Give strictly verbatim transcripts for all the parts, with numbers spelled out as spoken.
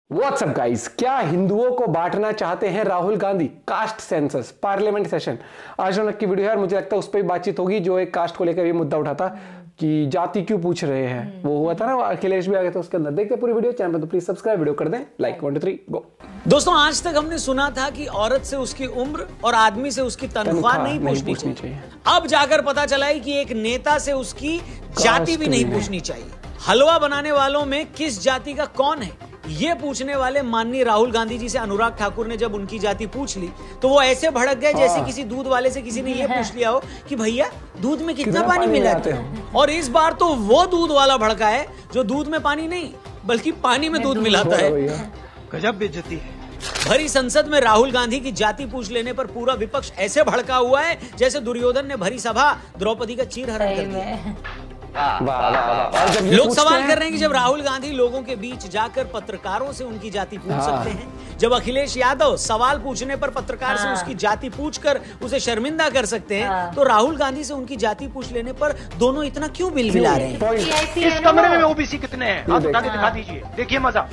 WhatsApp guys, क्या हिंदुओं को बांटना चाहते हैं Rahul Gandhi? Caste census parliament session आज की वीडियो है। मुझे लगता है उस पर भी बातचीत होगी जो एक कास्ट को लेकर ये मुद्दा उठा था कि जाति क्यों पूछ रहे हैं। वो हुआ था ना, अखिलेश भी आ गए थे उसके अंदर। देखते पूरी वीडियो, चैनल पे तो प्लीज सब्सक्राइब, वीडियो कर दें like. One two three go. दोस्तों, आज तक हमने सुना था कि औरत से उसकी उम्र और आदमी से उसकी तनख्वाह नहीं पूछनी चाहिए। चाहिए अब जाकर पता चला है कि एक नेता से उसकी जाति भी नहीं पूछनी चाहिए। हलवा बनाने वालों में किस जाति का कौन है, ये पूछने वाले माननीय राहुल गांधी जी से अनुराग ठाकुर ने जब उनकी जाति पूछ ली तो वो ऐसे भड़क गए जैसे किसी दूध वाले से किसी ने ये पूछ लिया हो कि भैया दूध में कितना पानी मिलाते हो। और इस बार तो वो दूध वाला भड़का है जो दूध में पानी नहीं बल्कि पानी में दूध मिलाता है। गजब बेइज्जती है। भरी संसद में राहुल गांधी की जाति पूछ लेने पर पूरा विपक्ष ऐसे भड़का हुआ है जैसे दुर्योधन ने भरी सभा द्रौपदी का चीरहरण कर दिया। लोग सवाल कर रहे हैं कि जब राहुल गांधी लोगों के बीच जाकर पत्रकारों से उनकी जाति पूछ सकते हैं, जब अखिलेश यादव सवाल पूछने पर पत्रकार से उसकी जाति पूछकर उसे शर्मिंदा कर सकते हैं, तो राहुल गांधी से उनकी जाति पूछ लेने पर दोनों इतना क्यों बिलबिला रहे हैं? इस कमरे में ओबीसी कितने हैं आप बता के दिखा दीजिए, देखिए मजा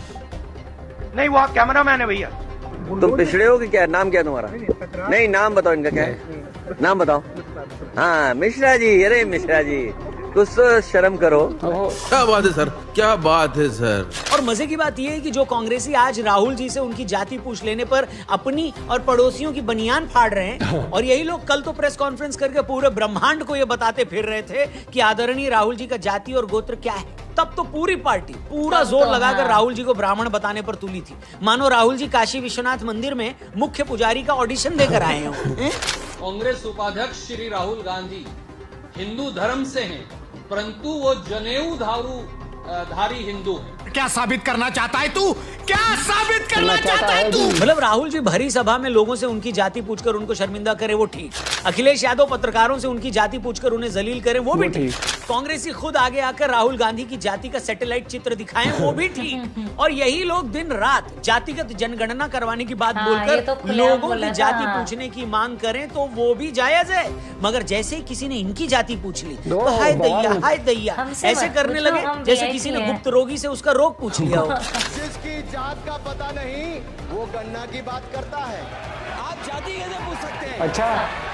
नहीं। वो कैमरा मैन है भैया। तुम पिछड़े हो कि क्या? नाम क्या तुम्हारा? नहीं, नाम बताओ इनका, क्या है नाम बताओ। हाँ, मिश्रा जी। अरे मिश्रा जी, कुछ तो शर्म करो। क्या बात है सर, क्या बात है सर। और मजे की बात यह है कि जो कांग्रेसी आज राहुल जी से उनकी जाति पूछ लेने पर अपनी और पड़ोसियों की बनियान फाड़ रहे हैं, और यही लोग कल तो प्रेस कॉन्फ्रेंस करके पूरे ब्रह्मांड को ये बताते फिर रहे थे कि आदरणीय राहुल जी का जाति और गोत्र क्या है, तब तो पूरी पार्टी पूरा जोर लगाकर राहुल जी को ब्राह्मण बताने पर तुली थी, मानो राहुल जी काशी विश्वनाथ मंदिर में मुख्य पुजारी का ऑडिशन देकर आए हो। कांग्रेस उपाध्यक्ष श्री राहुल गांधी हिंदू धर्म से हैं, परंतु वो जनेऊ धारू धारी हिंदू है। क्या साबित करना चाहता है तू? क्या साबित करना चाहता है तू? मतलब राहुल जी भरी सभा में लोगों से उनकी जाति पूछकर उनको शर्मिंदा करे वो ठीक, अखिलेश यादव पत्रकारों से उनकी जाति पूछकर उन्हें जलील करे वो भी ठीक, कांग्रेसी खुद आगे आकर राहुल गांधी की जाति का सैटेलाइट चित्र दिखाएं वो भी ठीक, और यही लोग दिन रात जातिगत जनगणना करवाने की बात बोलकर तो लोगों की जाति पूछने की मांग करें तो वो भी जायज है। मगर जैसे ही किसी ने इनकी जाति पूछ ली तो हाय दैया हाय दैया ऐसे करने लगे जैसे किसी ने गुप्त रोगी से उसका रोग पूछ लिया हो। जिसकी जात का पता नहीं वो गन्ना की बात करता है। आप जाति कैसे पूछ सकते हैं? अच्छा,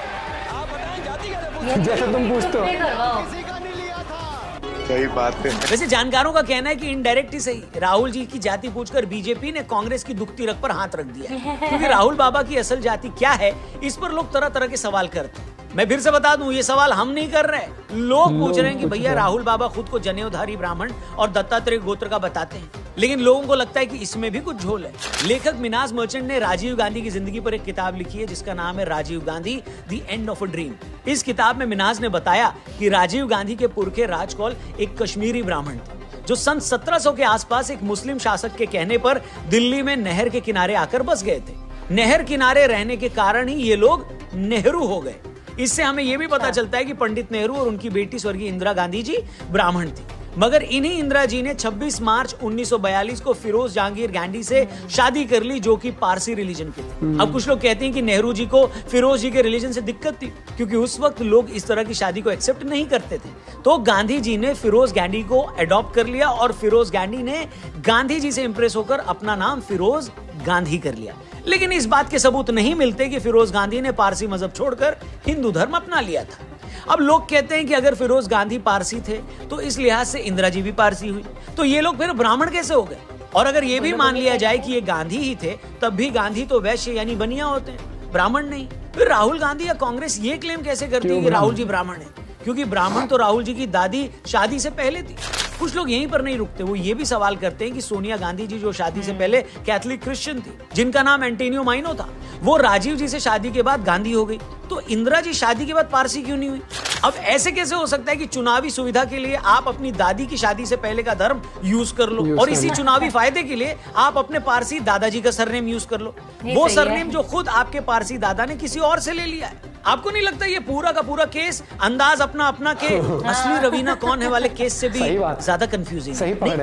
आप बताएं जाति कैसे पूछ सकते हैं? जैसे तुम पूछते हो। किसी का नहीं लिया था। सही बात है। वैसे जानकारों का कहना है कि इनडायरेक्ट ही सही राहुल जी की जाति पूछकर बीजेपी ने कांग्रेस की दुखती रग पर हाथ रख दिया है, क्योंकि राहुल बाबा की असल जाति क्या है इस पर लोग तरह तरह के सवाल करते हैं। मैं फिर से बता दूं, ये सवाल हम नहीं कर रहे, लोग पूछ रहे हैं कि भैया राहुल बाबा खुद को जनेऊधारी ब्राह्मण और दत्तात्रेय गोत्र का बताते हैं, लेकिन लोगों को लगता है कि इसमें भी कुछ झोल है। लेखक मिनाज मर्चेंट ने राजीव गांधी की जिंदगी पर एक किताब लिखी है जिसका नाम है Rajiv Gandhi the end of a dream. इस किताब में मिनाज ने बताया कि राजीव गांधी के पुरखे राजकौल एक कश्मीरी ब्राह्मण थे जो सन सत्रह सौ के आसपास एक मुस्लिम शासक के कहने पर दिल्ली में नहर के किनारे आकर बस गए थे। नहर किनारे रहने के कारण ही ये लोग नेहरू हो गए। इससे हमें यह भी पता चलता है कि पंडित नेहरू और उनकी बेटी स्वर्गीय इंदिरा गांधी जी ब्राह्मण थी, मगर इन्हीं इंदिरा जी ने छब्बीस मार्च उन्नीस सौ बयालीस को फिरोज जहांगीर गांधी से शादी कर ली जो कि पारसी रिलीजन के थे। अब कुछ लोग कहते हैं कि नेहरू जी को फिरोज जी के रिलीजन से दिक्कत थी क्योंकि उस वक्त लोग इस तरह की शादी को एक्सेप्ट नहीं करते थे, तो गांधी जी ने फिरोज गांधी को अडॉप्ट कर लिया और फिरोज गांधी ने गांधी जी से इंप्रेस होकर अपना नाम फिरोज गांधी कर लिया। लेकिन इस बात के सबूत नहीं मिलते कि फिरोज गांधी ने पारसी मजहब छोड़कर हिंदू धर्म अपना लिया था। अब लोग कहते हैं कि अगर फिरोज गांधी पारसी थे तो इस लिहाज से इंदिरा जी भी पारसी हुई, तो ये लोग फिर ब्राह्मण कैसे हो गए? और अगर ये भी मान लिया जाए कि ये गांधी ही थे तब भी गांधी तो वैश्य यानी बनिया होते हैं, ब्राह्मण नहीं। फिर राहुल गांधी या कांग्रेस ये क्लेम कैसे करती है कि राहुल जी ब्राह्मण है? क्योंकि ब्राह्मण तो राहुल जी की दादी शादी से पहले थी। कुछ लोग यहीं पर नहीं रुकते, वो ये भी सवाल करते हैं कि सोनिया गांधी जी जो शादी से पहले कैथोलिक क्रिश्चियन थी जिनका नाम एंटोनियो माइनो था, वो राजीव जी से शादी के बाद गांधी हो गई, तो इंदिरा जी शादी के बाद पारसी क्यों नहीं हुई? अब ऐसे कैसे हो सकता है कि चुनावी सुविधा के लिए आप अपनी दादी की शादी से पहले का धर्म यूज कर लो और इसी चुनावी फायदे के लिए आप अपने पारसी दादाजी का सरनेम यूज कर लो, वो सरनेम जो खुद आपके पारसी दादा ने किसी और से ले लिया है। आपको नहीं लगता ये पूरा का पूरा केस अंदाज अपना अपना के असली रवीना कौन है वाले केस से भी ज्यादा कंफ्यूजिंग? सही पकड़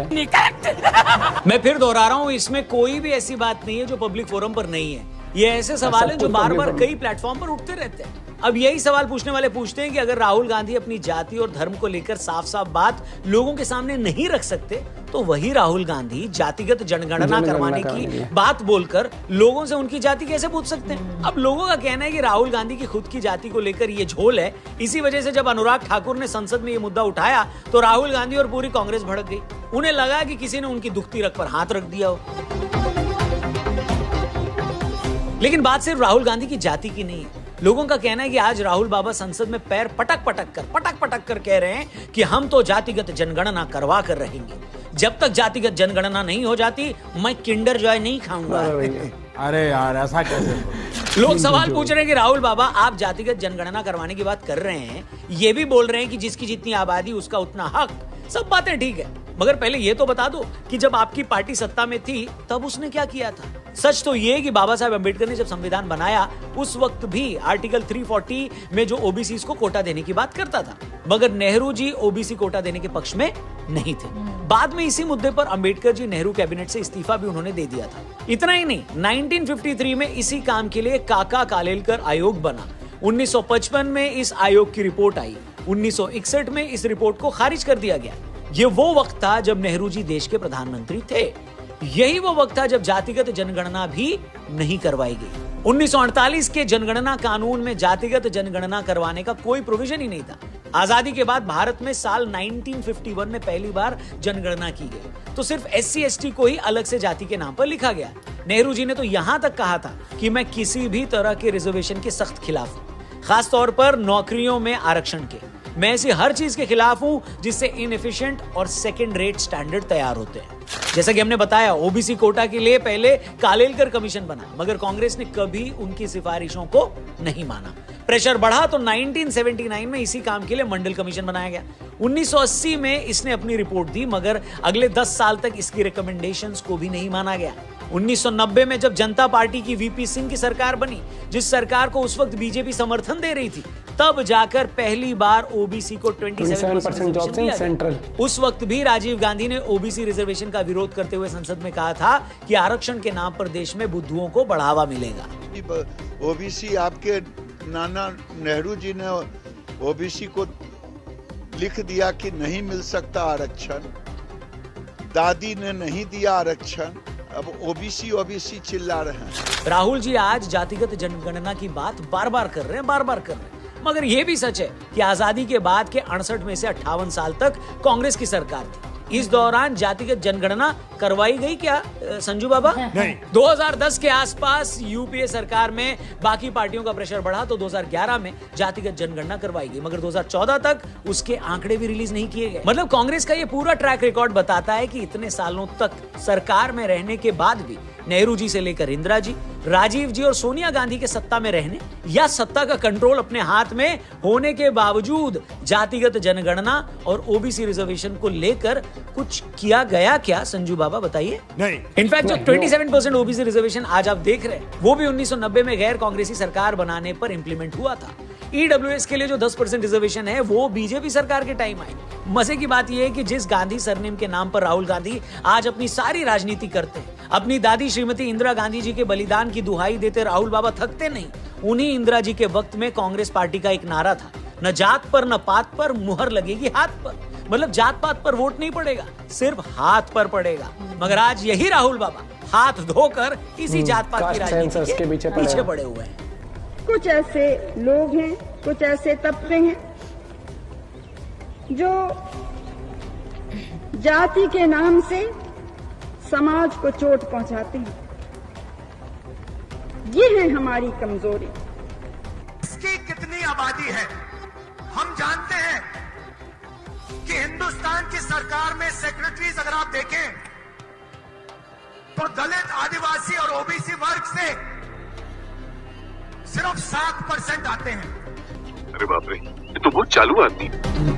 है। मैं फिर दोहरा रहा हूँ, इसमें कोई भी ऐसी बात नहीं है जो पब्लिक फोरम पर नहीं है। ये ऐसे सवाल हैं जो बार बार कई प्लेटफॉर्म पर उठते रहते हैं। अब यही सवाल पूछने वाले पूछते हैं कि अगर राहुल गांधी अपनी जाति और धर्म को लेकर साफ साफ बात लोगों के सामने नहीं रख सकते, तो वही राहुल गांधी जातिगत जनगणना करवाने की बात बोलकर लोगों से उनकी जाति कैसे पूछ सकते हैं। अब लोगों का कहना है कि राहुल गांधी की खुद की जाति को लेकर ये झोल है। इसी वजह से जब अनुराग ठाकुर ने संसद में ये मुद्दा उठाया तो राहुल गांधी और पूरी कांग्रेस भड़क गई। उन्हें लगा कि किसी ने उनकी दुखती रग पर हाथ रख दिया हो। लेकिन बात सिर्फ राहुल गांधी की जाति की नहीं है। लोगों का कहना है कि आज राहुल बाबा संसद में पैर पटक पटक कर पटक पटक कर कह रहे हैं कि हम तो जातिगत जनगणना करवा कर रहेंगे। जब तक जातिगत जनगणना नहीं हो जाती मैं किंडर जॉय नहीं खाऊंगा। अरे यार ऐसा कैसे? लोग सवाल पूछ रहे हैं कि राहुल बाबा आप जातिगत जनगणना करवाने की बात कर रहे हैं, ये भी बोल रहे हैं कि जिसकी जितनी आबादी उसका उतना हक। सब बातें ठीक है, मगर पहले ये तो बता दो कि जब आपकी पार्टी सत्ता में थी तब उसने क्या किया था। सच तो ये कि बाबा साहब अम्बेडकर ने जब संविधान बनाया उस वक्त भी आर्टिकल तीन सौ चालीस में जो ओबीसी को कोटा देने की बात करता था, मगर नेहरू जी ओबीसी कोटा देने के पक्ष में नहीं थे। बाद में इसी मुद्दे पर अम्बेडकर जी नेहरू कैबिनेट से इस्तीफा भी उन्होंने दे दिया था। इतना ही नहीं, उन्नीस सौ तिरेपन में इसी काम के लिए काका कालेलकर आयोग बना। उन्नीस सौ पचपन में इस आयोग की रिपोर्ट आई। उन्नीस सौ इकसठ में इस रिपोर्ट को खारिज कर दिया गया। ये वो वक्त था जब नेहरू जी देश के प्रधानमंत्री थे। यही वो वक्त था जब जातिगत जनगणना भी नहीं करवाई गई। उन्नीस सौ अड़तालीस के जनगणना कानून में जातिगत जनगणना करवाने का कोई प्रोविजन ही नहीं था। आजादी के बाद भारत में साल उन्नीस सौ इक्यावन में पहली बार जनगणना की गई तो सिर्फ एससी एसटी को ही अलग से जाति के नाम पर लिखा गया। नेहरू जी ने तो यहां तक कहा था कि मैं किसी भी तरह के रिजर्वेशन के सख्त खिलाफ हूं, खासतौर पर नौकरियों में आरक्षण के। मैं ऐसी हर चीज के खिलाफ हूं जिससे इनएफिशिएंट और सेकंड रेट स्टैंडर्ड तैयार होते हैं। जैसा कि हमने बताया, ओबीसी कोटा के लिए पहले कालेलकर कमीशन बना, मगर कांग्रेस ने कभी उनकी सिफारिशों को नहीं माना। प्रेशर बढ़ा तो उन्नीस सौ उन्यासी में इसी काम के लिए मंडल कमीशन बनाया गया। उन्नीस सौ अस्सी में इसने अपनी रिपोर्ट दी, मगर अगले दस साल तक इसकी रिकमेंडेशंस को भी नहीं माना गया। उन्नीस सौ नब्बे में जब जनता पार्टी की वीपी सिंह की सरकार बनी, जिस सरकार को उस वक्त बीजेपी समर्थन दे रही थी, तब जाकर पहली बार ओबीसी को सत्ताईस परसेंट जॉब दिया सेंट्रल। उस वक्त भी राजीव गांधी ने ओबीसी रिजर्वेशन का विरोध करते हुए संसद में कहा था कि आरक्षण के नाम पर देश में बुद्धुओं को बढ़ावा मिलेगा। ओबीसी आपके नाना नेहरू जी ने ओबीसी को लिख दिया कि नहीं मिल सकता आरक्षण, दादी ने नहीं दिया आरक्षण, अब ओबीसी ओबीसी चिल्ला रहे हैं। राहुल जी आज जातिगत जनगणना की बात बार बार कर रहे हैं, बार बार कर रहे हैं, मगर यह भी सच है कि आजादी के बाद के अड़सठ में से अट्ठावन साल तक कांग्रेस की सरकार थी। इस दौरान जातिगत जनगणना करवाई गई क्या संजू बाबा? नहीं। दो हज़ार दस के आसपास यूपीए सरकार में बाकी पार्टियों का प्रेशर बढ़ा तो दो हज़ार ग्यारह में जातिगत जनगणना करवाई गई, मगर दो हज़ार चौदह तक उसके आंकड़े भी रिलीज नहीं किए गए। मतलब कांग्रेस का ये पूरा ट्रैक रिकॉर्ड बताता है कि इतने सालों तक सरकार में रहने के बाद भी नेहरू जी से लेकर इंदिरा जी, राजीव जी और सोनिया गांधी के सत्ता में रहने या सत्ता का कंट्रोल अपने हाथ में होने के बावजूद जातिगत जनगणना और ओबीसी रिजर्वेशन को लेकर कुछ किया गया क्या संजू बाबा, बताइए? नहीं। इनफैक्ट जो सत्ताईस परसेंट ओबीसी रिजर्वेशन आज आप देख रहे हैं वो भी उन्नीस सौ नब्बे में गैर कांग्रेसी सरकार बनाने पर इंप्लीमेंट हुआ था। ईडब्ल्यूएस के लिए जो दस परसेंट रिजर्वेशन है वो बीजेपी सरकार के टाइम आई। मजे की बात यह है कि जिस गांधी सरनेम के नाम पर राहुल गांधी आज अपनी सारी राजनीति करते हैं, अपनी दादी श्रीमती इंदिरा गांधी जी के बलिदान की दुहाई देते राहुल बाबा थकते नहीं। उन्हीं इंदिरा जी के वक्त में कांग्रेस पार्टी का एक नारा था, न जात पर न पात पर मुहर लगेगी हाथ पर। मतलब जात पात पर वोट नहीं पड़ेगा, सिर्फ हाथ पर पड़ेगा। मगर आज यही राहुल बाबा हाथ धोकर इसी जात पात की राजनीति के पीछे पीछे पड़े हुए हैं। कुछ ऐसे लोग हैं, कुछ ऐसे तबके हैं जो जाति के नाम से समाज को चोट पहुंचाते हैं। ये है हमारी कमजोरी। इसकी कितनी आबादी है हम जानते हैं कि हिंदुस्तान की सरकार में सेक्रेटरीज अगर आप देखें तो दलित, आदिवासी और ओबीसी वर्ग से सिर्फ सात परसेंट आते हैं। अरे बाप रे, ये तो बहुत चालू आदमी।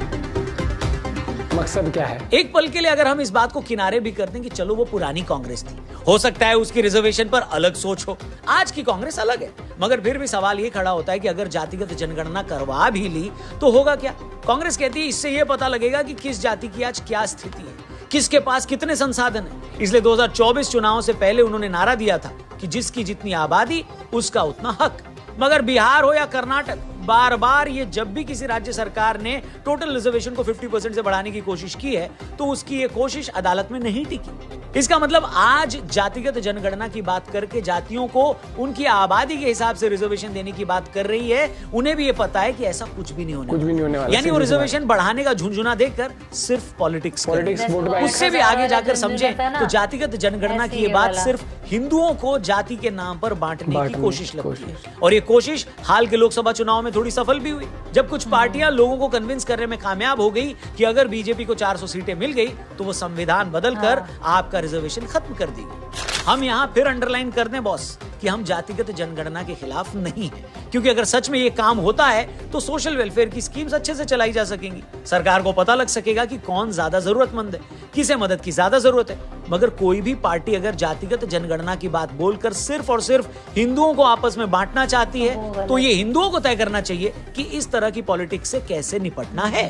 मकसद क्या है? एक पल के लिए अगर हम इस बात को किनारे भी कर दें कि चलो वो पुरानी कांग्रेस थी, हो सकता है उसकी रिजर्वेशन पर अलग सोच हो, आज की कांग्रेस अलग है, मगर फिर भी सवाल ये खड़ा होता है कि अगर जातिगत जनगणना करवा भी ली तो होगा क्या? कांग्रेस कहती है इससे ये पता लगेगा कि किस जाति की आज क्या स्थिति है, किसके पास कितने संसाधन है। इसलिए दो हज़ार चौबीस चुनाव से पहले उन्होंने नारा दिया था कि जिसकी जितनी आबादी उसका उतना हक। मगर बिहार हो या कर्नाटक, बार बार ये जब भी किसी राज्य सरकार ने टोटल रिजर्वेशन को पचास परसेंट से बढ़ाने की कोशिश की है तो उसकी ये कोशिश अदालत में नहीं टिकी। इसका मतलब आज जातिगत जनगणना की बात करके जातियों को उनकी आबादी के हिसाब से रिजर्वेशन देने की बात कर रही है, उन्हें भी ये पता है कि ऐसा कुछ भी नहीं होने कुछ भी नहीं होने वाला। यानी वो रिजर्वेशन बढ़ाने का झुंझुना देखकर सिर्फ पॉलिटिक्स पॉलिटिक्स वोट बैंक उससे भी आगे जाकर समझे तो जातिगत जनगणना की ये बात सिर्फ हिंदुओं को जाति के नाम पर बांटने की कोशिश लगती है और ये कोशिश हाल के लोकसभा चुनाव में थोड़ी सफल भी हुई, जब कुछ पार्टियां लोगों को कन्विंस करने में कामयाब हो गई कि अगर बीजेपी को चार सौ सीटें मिल गई तो वो संविधान बदलकर आपका रिजर्वेशन खत्म कर देगी। हम यहाँ फिर अंडरलाइन कर दें बॉस कि हम जातिगत जनगणना के खिलाफ नहीं हैं, क्योंकि अगर सच में ये काम होता है तो सोशल वेलफेयर की स्कीम्स अच्छे से चलाई जा सकेंगी, सरकार को पता लग सकेगा कि कौन ज्यादा जरूरतमंद है, किसे मदद की ज्यादा जरूरत है। मगर कोई भी पार्टी अगर जातिगत जनगणना की बात बोलकर सिर्फ और सिर्फ हिंदुओं को आपस में बांटना चाहती है तो ये हिंदुओं को तय करना चाहिए कि इस तरह की पॉलिटिक्स से कैसे निपटना है।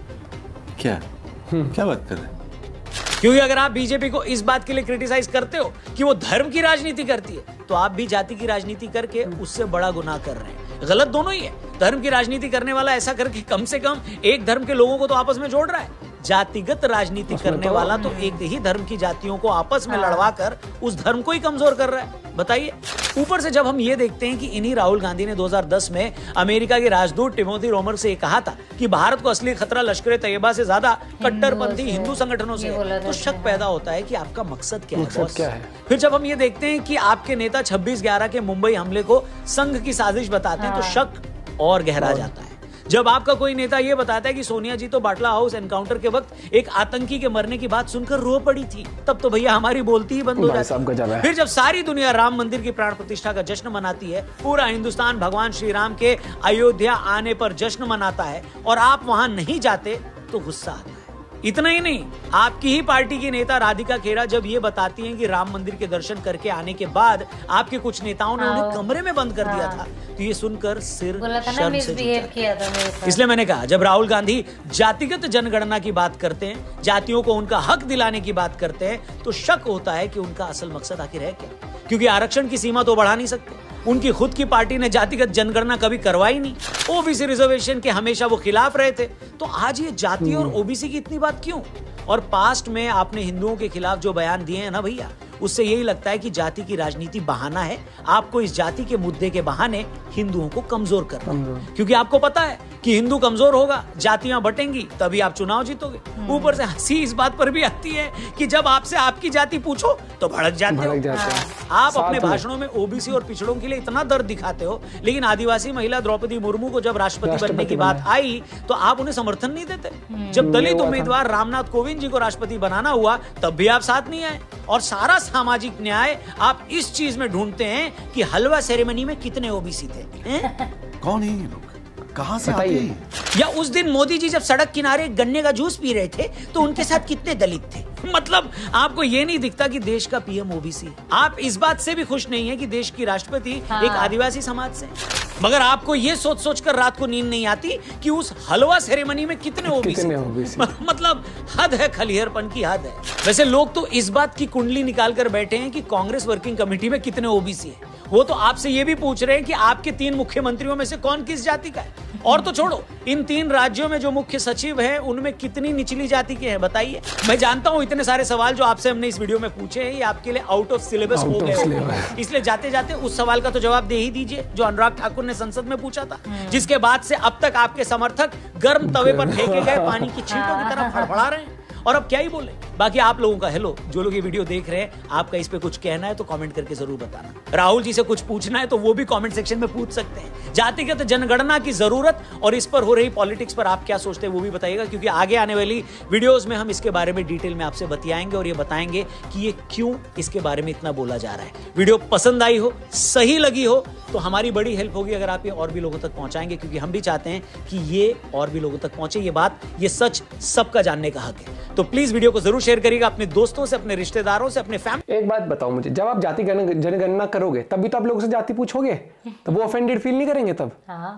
क्या क्या बात कर रहे हैं? क्योंकि अगर आप बीजेपी को इस बात के लिए क्रिटिसाइज करते हो कि वो धर्म की राजनीति करती है तो आप भी जाति की राजनीति करके उससे बड़ा गुनाह कर रहे हैं। गलत दोनों ही है। धर्म की राजनीति करने वाला ऐसा करके कम से कम एक धर्म के लोगों को तो आपस में जोड़ रहा है, जातिगत राजनीति करने वाला तो एक ही धर्म की जातियों को आपस में लड़वा कर उस धर्म को ही कमजोर कर रहा है। बताइए। ऊपर से जब हम ये देखते हैं कि इन्हीं राहुल गांधी ने दो हज़ार दस में अमेरिका के राजदूत टिमोथी रोमर से कहा था कि भारत को असली खतरा लश्कर तैयबा से ज्यादा कट्टरपंथी हिंदू संगठनों से है, तो शक पैदा होता है कि आपका मकसद क्या है बॉस। फिर जब हम ये देखते हैं कि आपके नेता छब्बीस ग्यारह के मुंबई हमले को संघ की साजिश बताते हैं तो शक और गहरा जाता है। जब आपका कोई नेता ये बताता है कि सोनिया जी तो बाटला हाउस एनकाउंटर के वक्त एक आतंकी के मरने की बात सुनकर रो पड़ी थी, तब तो भैया हमारी बोलती ही बंद हो जाती है। फिर जब सारी दुनिया राम मंदिर की प्राण प्रतिष्ठा का जश्न मनाती है, पूरा हिंदुस्तान भगवान श्री राम के अयोध्या आने पर जश्न मनाता है और आप वहां नहीं जाते तो गुस्सा आता है। इतना ही नहीं, आपकी ही पार्टी की नेता राधिका खेरा जब ये बताती हैं कि राम मंदिर के दर्शन करके आने के बाद आपके कुछ नेताओं ने उन्हें कमरे में बंद कर दिया था, तो ये सुनकर सिर शर्म से झुक। इसलिए मैंने कहा जब राहुल गांधी जातिगत जनगणना की बात करते हैं, जातियों को उनका हक दिलाने की बात करते हैं, तो शक होता है कि उनका असल मकसद आखिर है क्या। क्योंकि आरक्षण की सीमा तो बढ़ा नहीं सकते, उनकी खुद की पार्टी ने जातिगत जनगणना कभी करवाई नहीं, ओबीसी रिजर्वेशन के हमेशा वो खिलाफ रहे थे, तो आज ये जाति और ओबीसी की इतनी बात क्यों। और पास्ट में आपने हिंदुओं के खिलाफ जो बयान दिए हैं ना भैया, उससे यही लगता है कि जाति की राजनीति बहाना है, आपको इस जाति के मुद्दे के बहाने हिंदुओं को कमजोर करना है। क्योंकि आपको पता है कि हिंदू कमजोर होगा, जातियां बटेंगी, तभी आप चुनाव जीतोगे। ऊपर से हंसी इस बात पर भी आती है कि जब आपसे आपकी जाति पूछो तो भड़क जाते हो। आप अपने भाषणों में ओबीसी और पिछड़ों के लिए इतना दर्द दिखाते हो, लेकिन आदिवासी महिला द्रौपदी मुर्मू को जब राष्ट्रपति बनने की बात आई तो आप उन्हें समर्थन नहीं देते। जब दलित उम्मीदवार रामनाथ कोविंद जी को राष्ट्रपति बनाना हुआ तब भी आप साथ नहीं आए। और सारा सामाजिक न्याय आप इस चीज में ढूंढते हैं कि हलवा सेरेमनी में कितने ओबीसी थे। कौन है ये लोग, कहां से आते हैं? या उस दिन मोदी जी जब सड़क किनारे गन्ने का जूस पी रहे थे तो उनके साथ कितने दलित थे। मतलब आपको ये नहीं दिखता कि देश का पीएम ओबीसी। आप इस बात से भी खुश नहीं है कि देश की राष्ट्रपति हाँ। एक आदिवासी समाज से। मगर आपको ये सोच सोच कर रात को नींद नहीं आती कि उस हलवा सेरेमनी में कितने ओबीसी। मतलब हद है, खलिहरपन की हद है। वैसे लोग तो इस बात की कुंडली निकाल कर बैठे हैं कि कांग्रेस वर्किंग कमेटी में कितने ओबीसी है। वो तो आपसे ये भी पूछ रहे हैं कि आपके तीन मुख्यमंत्रियों में से कौन किस जाति का है। और तो छोड़ो, इन तीन राज्यों में जो मुख्य सचिव हैं उनमें कितनी निचली जाति के हैं बताइए। मैं जानता हूं इतने सारे सवाल जो आपसे हमने इस वीडियो में पूछे हैं ये आपके लिए आउट ऑफ सिलेबस हो गए, इसलिए जाते जाते उस सवाल का तो जवाब दे ही दीजिए जो अनुराग ठाकुर ने संसद में पूछा था, जिसके बाद से अब तक आपके समर्थक गर्म तवे पर फेंके गए पानी की छींटों की तरह फड़फड़ा रहे हैं। और अब क्या ही बोले। बाकी आप लोगों का हेलो, जो लोग ये वीडियो देख रहे हैं, आपका इस पे कुछ कहना है तो कमेंट करके जरूर बताना। राहुल जी से कुछ पूछना है तो वो भी कमेंट सेक्शन में पूछ सकते हैं। जातिगत जनगणना की जरूरत और इस पर हो रही पॉलिटिक्स पर आप क्या सोचते हैं वो भी बताइएगा, क्योंकि आगे आने वाली वीडियोस में हम इसके बारे में डिटेल में आपसे बतियाएंगे और ये बताएंगे कि ये क्यों इसके बारे में इतना बोला जा रहा है। वीडियो पसंद आई हो, सही लगी हो तो हमारी बड़ी हेल्प होगी अगर आप ये और भी लोगों तक पहुंचाएंगे, क्योंकि हम भी चाहते हैं कि ये और भी लोगों तक पहुंचे। ये बात, ये सच सबका जानने का हक है। तो प्लीज वीडियो को जरूर शेयर करिएगा अपने दोस्तों से, अपने रिश्तेदारों से, अपने फैमिली। एक बात बताओ मुझे, जब आप जाति जनगणना करोगे तब भी तो आप लोगों से जाति पूछोगे, तब वो ऑफेंडेड फील नहीं करेंगे तब? हाँ।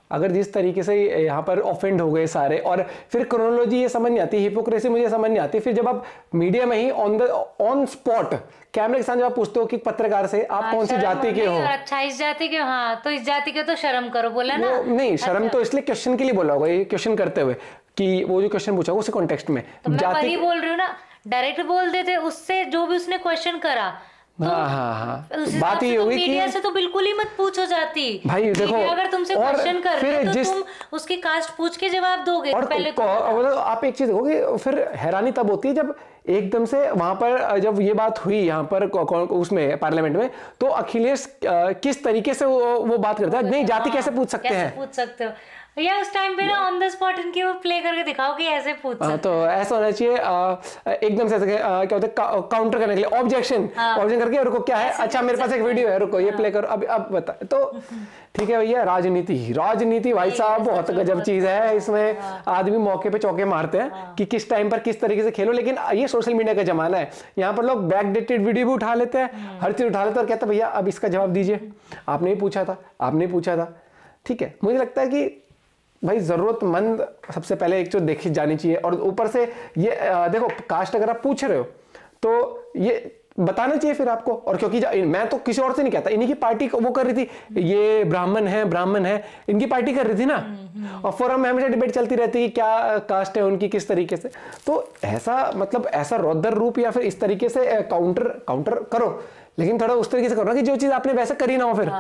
अगर जिस तरीके से यहाँ पर ऑफेंड हो गए सारे, और फिर क्रोनोलॉजी ये समझ नहीं आती, हिपोक्रेसी मुझे समझ नहीं आती। फिर जब आप मीडिया में ही ऑन द ऑन स्पॉट कैमरे के साथ जब आप पूछते हो कि पत्रकार से आप कौन सी जाति के हो, अच्छा इस जाति के, हाँ तो इस जाति के तो शर्म करो, बोला ना। नहीं शर्म तो इसलिए क्वेश्चन के लिए बोला होगा, ये क्वेश्चन करते हुए कि वो जो क्वेश्चन पूछा उसी कॉन्टेक्स्ट में तो मैं वही बोल रही हूँ ना, डायरेक्ट बोल देते उससे जो भी उसने क्वेश्चन करा। तो हाँ हाँ हाँ बात ये तो होगी मीडिया कि से तो बिल्कुल ही मत पूछो जाती भाई, देखो अगर तुमसे क्वेश्चन कर रहे हैं तो जिस, तुम उसकी कास्ट पूछ के जवाब दोगे। और पहले तो आप एक चीज देखोगे, फिर हैरानी तब होती है जब एकदम से वहां पर जब ये बात हुई यहाँ पर उसमें पार्लियामेंट में, तो अखिलेश किस तरीके से वो, वो बात करता है, नहीं जाति कैसे पूछ सकते हैं, पूछ सकते हो या उस टाइम पे ना ऑन द स्पॉट इनकी वो प्ले करके दिखाओ कि ऐसे पूछ सकते। तो ऐसा होना चाहिए एकदम से, क्या होता है काउंटर करने के लिए, ऑब्जेक्शन ऑब्जेक्शन करके, रुको क्या है, अच्छा मेरे पास एक वीडियो है, रुको ये प्ले करो, अब अब बता। तो ठीक है भैया, राजनीति राजनीति भाई साहब बहुत गजब चीज है, इसमें आदमी मौके पे चौके मारते हैं कि किस टाइम पर किस तरीके से खेलो। लेकिन ये सोशल मीडिया का जमाना है, यहाँ पर लोग बैकडेटेड वीडियो भी उठा लेते हैं, हर चीज उठा लेते हैं और कहते हैं भैया अब इसका जवाब दीजिए, आपने ही पूछा था, आपने पूछा था। ठीक है, मुझे लगता है कि भाई जरूरतमंद सबसे पहले एक चीज देखी जानी चाहिए, और ऊपर से ये देखो कास्ट अगर आप पूछ रहे हो तो ये बताना चाहिए फिर आपको। और क्योंकि मैं तो किसी और से नहीं कहता, इन्हीं की पार्टी वो कर रही थी, ये ब्राह्मण है ब्राह्मण है इनकी पार्टी कर रही थी ना, और फोरम में हमेशा डिबेट चलती रहती है क्या कास्ट है उनकी किस तरीके से। तो ऐसा मतलब ऐसा रौद्र रूप या फिर इस तरीके से काउंटर काउंटर करो, लेकिन थोड़ा उस तरीके से करो ना कि जो चीज आपने वैसे करी ना हो। फिर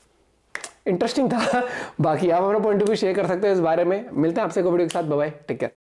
इंटरेस्टिंग था। बाकी आप अपना पॉइंट ऑफ व्यू शेयर कर सकते हैं इस बारे में। मिलते हैं आपसे को वीडियो के साथ, बाय बाय, टेक केयर।